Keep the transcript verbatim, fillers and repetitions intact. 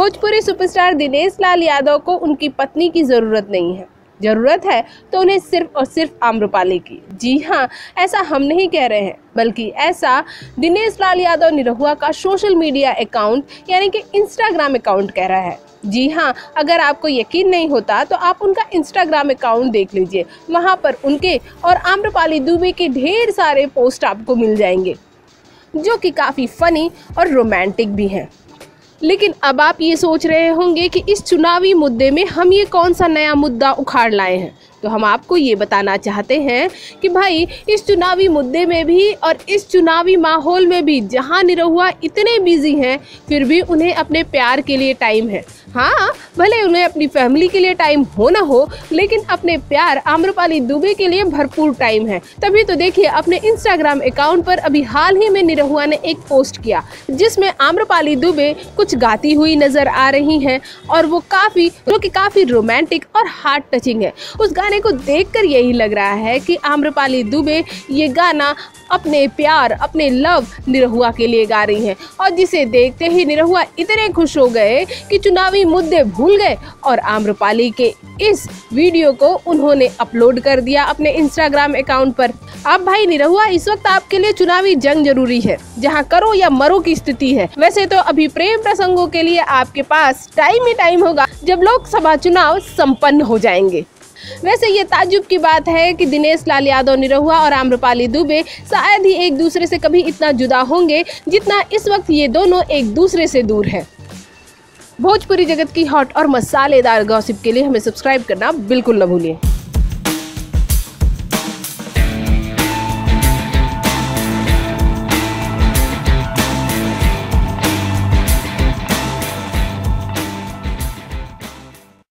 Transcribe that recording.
Bhojpuri superstar Dinesh Lal Yadav को उनकी पत्नी की ज़रूरत नहीं है, ज़रूरत है तो उन्हें सिर्फ और सिर्फ आम्रपाली की। जी हाँ, ऐसा हम नहीं कह रहे हैं, बल्कि ऐसा दिनेश लाल यादव निरहुआ का सोशल मीडिया अकाउंट यानी कि इंस्टाग्राम अकाउंट कह रहा है। जी हाँ, अगर आपको यकीन नहीं होता तो आप उनका इंस्टाग्राम अकाउंट देख लीजिए, वहाँ पर उनके और आम्रपाली दुबे के ढेर सारे पोस्ट आपको मिल जाएंगे जो कि काफ़ी फ़नी और रोमांटिक भी हैं। लेकिन अब आप ये सोच रहे होंगे कि इस चुनावी मुद्दे में हम ये कौन सा नया मुद्दा उखाड़ लाए हैं, तो हम आपको ये बताना चाहते हैं कि भाई इस चुनावी मुद्दे में भी और इस चुनावी माहौल में भी जहां निरहुआ इतने बिजी हैं, फिर भी उन्हें अपने प्यार के लिए टाइम है। हाँ, भले उन्हें अपनी फैमिली के लिए टाइम हो ना हो, लेकिन अपने प्यार आम्रपाली दुबे के लिए भरपूर टाइम है। तभी तो देखिए, अपने इंस्टाग्राम अकाउंट पर अभी हाल ही में निरहुआ ने एक पोस्ट किया जिसमें आम्रपाली दुबे कुछ गाती हुई नजर आ रही हैं और वो काफ़ी जो कि काफ़ी रोमांटिक और हार्ट टचिंग है। उस गाने को देखकर यही लग रहा है कि आम्रपाली दुबे ये गाना अपने प्यार, अपने लव निरहुआ के लिए गा रही हैं, और जिसे देखते ही निरहुआ इतने खुश हो गए कि चुनावी मुद्दे भूल गए और आम्रपाली के इस वीडियो को उन्होंने अपलोड कर दिया अपने इंस्टाग्राम अकाउंट पर। अब भाई निरहुआ, इस वक्त आपके लिए चुनावी जंग जरूरी है, जहां करो या मरो की स्थिति है। वैसे तो अभी प्रेम प्रसंगों के लिए आपके पास टाइम ही टाइम होगा जब लोकसभा चुनाव संपन्न हो जाएंगे। वैसे ये ताज्जुब की बात है कि दिनेश लाल यादव निरहुआ और आम्रपाली दुबे शायद ही एक दूसरे से कभी इतना जुदा होंगे जितना इस वक्त ये दोनों एक दूसरे से दूर हैं। भोजपुरी जगत की हॉट और मसालेदार गॉसिप के लिए हमें सब्सक्राइब करना बिल्कुल न भूलिए।